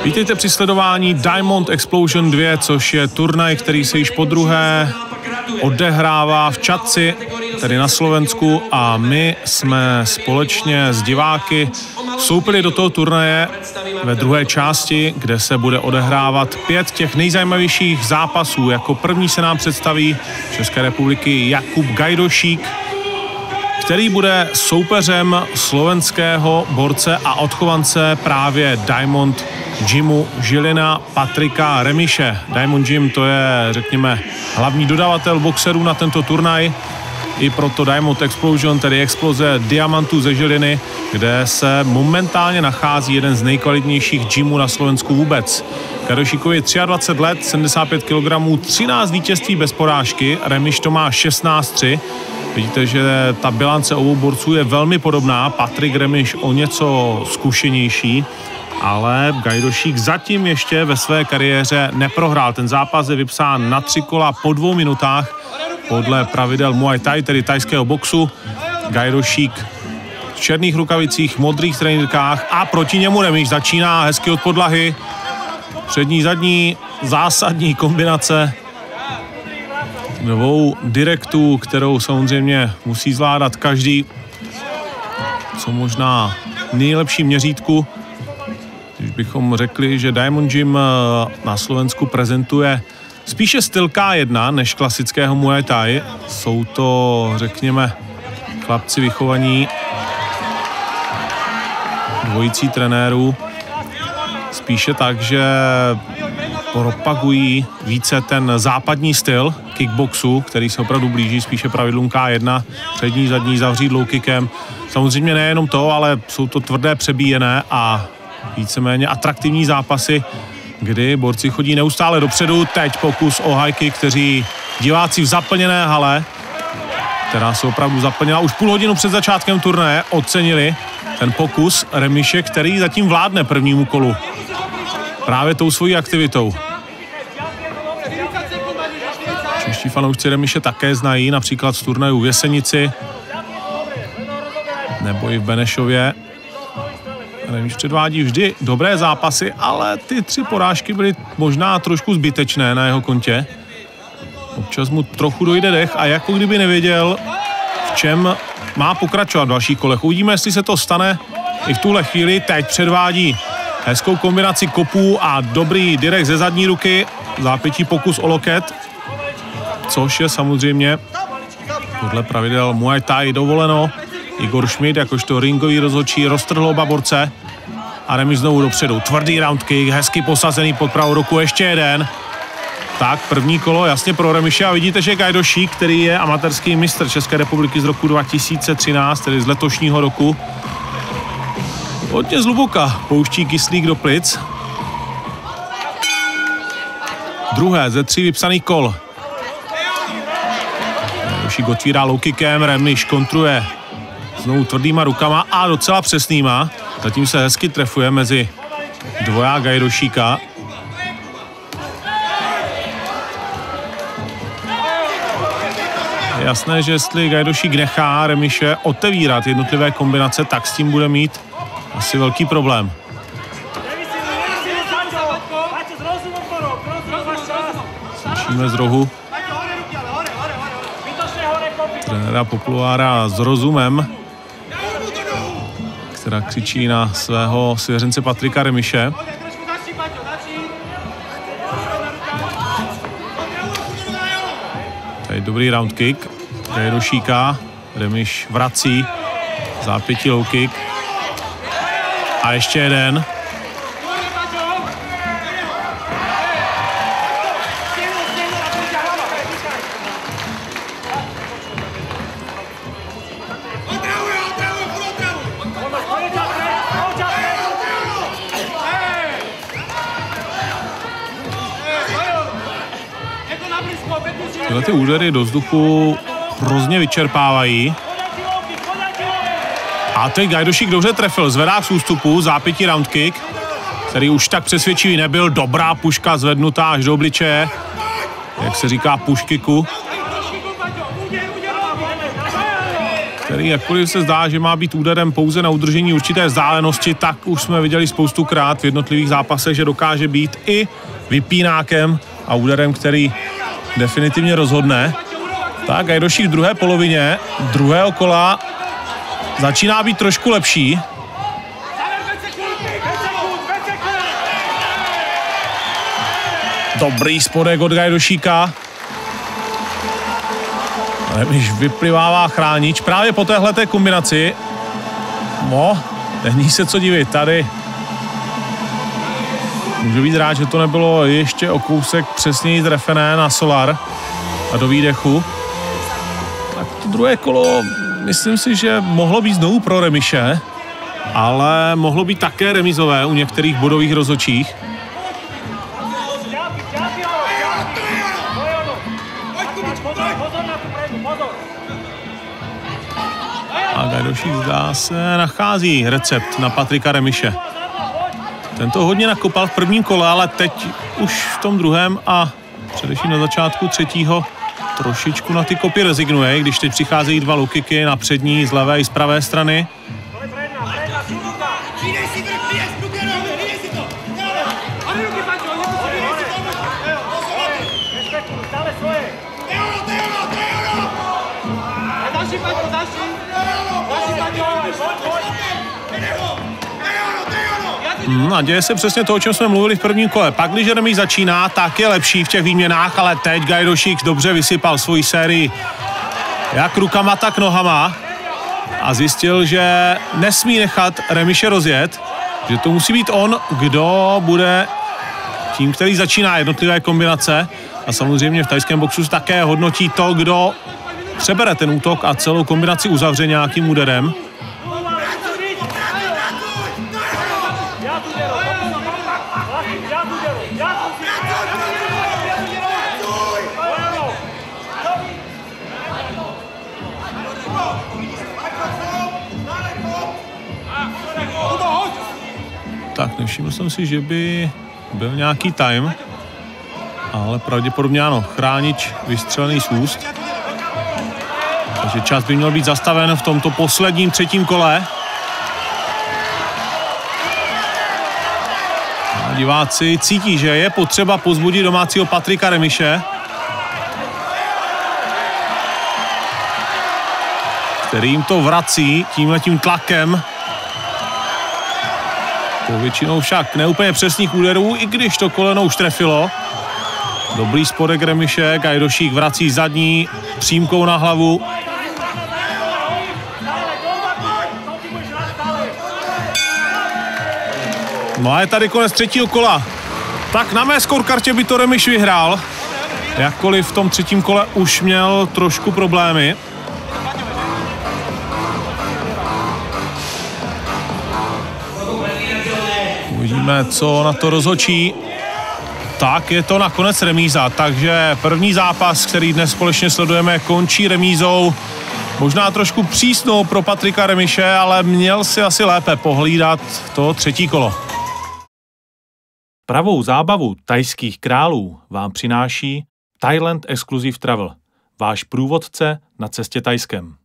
Vítejte při sledování Diamond Explosion 2, což je turnaj, který se již podruhé odehrává v Čadci, tedy na Slovensku, a my jsme společně s diváky vstoupili do toho turnaje ve druhé části, kde se bude odehrávat 5 těch nejzajímavějších zápasů. Jako první se nám představí České republiky Jakub Gajdošík, který bude soupeřem slovenského borce a odchovance právě Diamond Gymu Žilina Patrika Remiše. Diamond Gym, to je, řekněme, hlavní dodavatel boxerů na tento turnaj. I proto Diamond Explosion, tedy exploze diamantů ze Žiliny, kde se momentálně nachází jeden z nejkvalitnějších gymů na Slovensku vůbec. Gajdošíkovi 23 let, 75 kg, 13 vítězství bez porážky, Remiš to má 16-3. Vidíte, že ta bilance obou borců je velmi podobná, Patrik Remiš o něco zkušenější, ale Gajdošík zatím ještě ve své kariéře neprohrál. Ten zápas je vypsán na 3 kola po 2 minutách podle pravidel Muay Thai, tedy thajského boxu. Gajdošík v černých rukavicích, modrých trenýrkách a proti němu Remiš začíná hezky od podlahy. Přední, zadní, zásadní kombinace dvou direktů, kterou samozřejmě musí zvládat každý, co možná nejlepší měřítku. Když bychom řekli, že Diamond Gym na Slovensku prezentuje spíše styl K1 než klasického Muay Thai. Jsou to, řekněme, chlapci vychovaní dvojicí trenérů. Spíše tak, že propagují více ten západní styl kickboxu, který se opravdu blíží spíše pravidlům K1, přední, zadní, zavřít low kickem. Samozřejmě nejenom to, ale jsou to tvrdé přebíjené a víceméně atraktivní zápasy, kdy borci chodí neustále dopředu. Teď pokus o high kick, kteří diváci v zaplněné hale, která se opravdu zaplnila už půl hodinu před začátkem turnaje, ocenili ten pokus Remiše, který zatím vládne prvnímu kolu právě tou svojí aktivitou. Čeští fanoušci Remiše také znají, například z turnajů v Jesenici nebo i v Benešově. Remiš předvádí vždy dobré zápasy, ale ty 3 porážky byly možná trošku zbytečné na jeho kontě. Občas mu trochu dojde dech a jako kdyby nevěděl, v čem má pokračovat v dalších kolech. Uvidíme, jestli se to stane i v tuhle chvíli. Teď předvádí hezkou kombinaci kopů a dobrý direkt ze zadní ruky. Zápětí pokus o loket, což je samozřejmě podle pravidel Muay Thai dovoleno. Igor Schmidt, jakožto ringový rozhodčí, roztrhl oba borce a Remiš znovu dopředu. Tvrdý round kick, hezky posazený pod pravou ruku, ještě jeden. Tak, první kolo jasně pro Remiše a vidíte, že Gajdošík, který je amatérský mistr České republiky z roku 2013, tedy z letošního roku, hodně zhluboka pouští kyslík do plic. Druhé ze 3 vypsaných kol. Gajdošík otvírá low kickem, Remiš kontruje znovu tvrdýma rukama a docela přesnýma. Zatím se hezky trefuje mezi dvoják Gajdošíka. Je jasné, že jestli Gajdošík nechá Remiše otevírat jednotlivé kombinace, tak s tím bude mít asi velký problém. Slyšíme z rohu trenéra Popluára s rozumem, která křičí na svého svěřence Patrika Remiše. Tady dobrý round kick Gajdošíka, Remiš vrací, zápětí low kick a ještě jeden. Tyhle ty údery do vzduchu hrozně vyčerpávají. A teď Gajdošík dobře trefil, zvedá z ústupu, zápětí round kick, který už tak přesvědčivý nebyl. Dobrá puška zvednutá až do obličeje, jak se říká push kicku, který jakkoliv se zdá, že má být úderem pouze na udržení určité vzdálenosti, tak už jsme viděli spoustukrát v jednotlivých zápasech, že dokáže být i vypínákem a úderem, který definitivně rozhodne. Tak Gajdošík v druhé polovině druhého kola začíná být trošku lepší. Dobrý spodek od Gajdošíka. Remiš vyplivává chránič právě po téhleté kombinaci. No, není se co divit. Tady může být rád, že to nebylo ještě o kousek přesněji trefené na Solar a do výdechu. Tak to druhé kolo, myslím si, že mohlo být znovu pro Remiše, ale mohlo být také remizové u některých bodových rozhodčích. A Gajdošík zdá se nachází recept na Patrika Remiše. Ten to hodně nakopal v prvním kole, ale teď už v tom druhém a především na začátku třetího trošičku na ty kopy rezignuje, když teď přicházejí dva low kicky na přední z levé i z pravé strany. A děje se přesně to, o čem jsme mluvili v prvním kole. Pak, když remis začíná, tak je lepší v těch výměnách, ale teď Gajdošík dobře vysypal svoji sérii jak rukama, tak nohama a zjistil, že nesmí nechat Remiše rozjet, že to musí být on, kdo bude tím, který začíná jednotlivé kombinace a samozřejmě v thajském boxu také hodnotí to, kdo přebere ten útok a celou kombinaci uzavře nějakým úderem. Tak nevšiml jsem si, že by byl nějaký time, ale pravděpodobně ano, chránič vystřelený z úst. Takže čas by měl být zastaven v tomto posledním třetím kole. A diváci cítí, že je potřeba pozbudit domácího Patrika Remiše, který jim to vrací tímhletím tlakem. Povětšinou však neúplně přesných úderů, i když to koleno už trefilo. Dobrý spodek Remiše, Gajdošík vrací zadní přímkou na hlavu. No a je tady konec třetího kola. Tak na mé scorekartě by to Remiš vyhrál. Jakkoliv v tom třetím kole už měl trošku problémy. Uvidíme, co na to rozhodčí. Tak je to nakonec remíza, takže první zápas, který dnes společně sledujeme, končí remízou. Možná trošku přísnou pro Patrika Remiše, ale měl si asi lépe pohlídat to třetí kolo. Pravou zábavu thajských králů vám přináší Thailand Exclusive Travel, váš průvodce na cestě Thajskem.